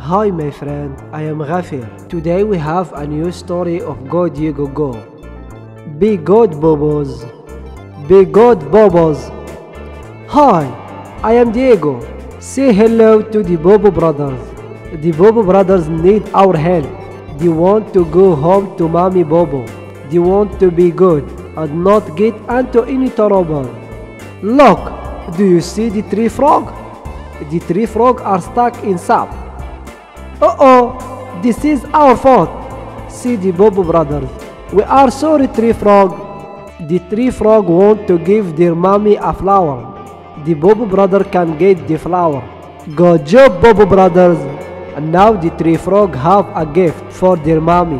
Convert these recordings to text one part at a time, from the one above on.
Hi my friend, I am Ghafir. Today we have a new story of Go Diego Go. Be good Bobos. Be good Bobos. Hi, I am Diego. Say hello to the Bobo brothers. The Bobo brothers need our help. They want to go home to Mommy Bobo. They want to be good and not get into any trouble. Look, do you see the tree frog? The tree frog are stuck in sap. Uh-oh, this is our fault, see the Bobo brothers. We are sorry, tree frog. The tree frog want to give their mommy a flower. The Bobo brother can get the flower. Good job, Bobo brothers. And now the tree frog have a gift for their mommy.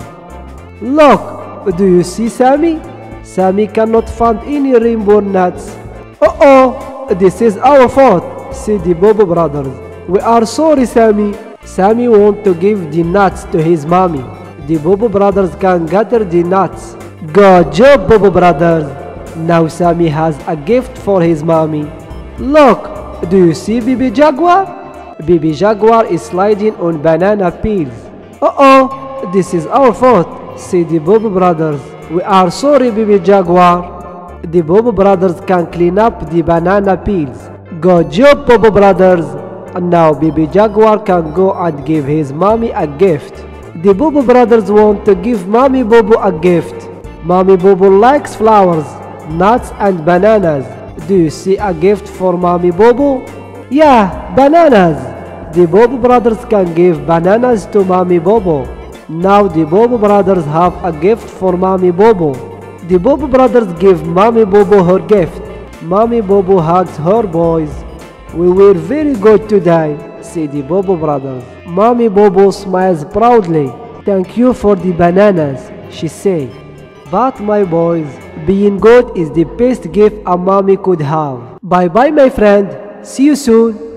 Look, do you see Sammy? Sammy cannot find any rainbow nuts. Uh-oh, this is our fault, see the Bobo brothers. We are sorry, Sammy. Sammy want to give the nuts to his mommy. The Bobo brothers can gather the nuts. Good job, Bobo brothers. Now Sammy has a gift for his mommy. Look, do you see Baby Jaguar? Baby Jaguar is sliding on banana peels. Uh-oh, this is our fault, say the Bobo brothers. We are sorry, Baby Jaguar. The Bobo brothers can clean up the banana peels. Good job, Bobo brothers. And now Baby Jaguar can go and give his mommy a gift. The Bobo brothers want to give Mommy Bobo a gift. Mommy Bobo likes flowers, nuts and bananas. Do you see a gift for Mommy Bobo? Yeah, bananas. The Bobo brothers can give bananas to Mommy Bobo. Now the Bobo brothers have a gift for Mommy Bobo. The Bobo brothers give Mommy Bobo her gift. Mommy Bobo hugs her boys. We were very good today, say the Bobo brothers. Mommy Bobo smiles proudly. Thank you for the bananas, she said. But my boys, being good is the best gift a mommy could have. Bye bye my friend, see you soon.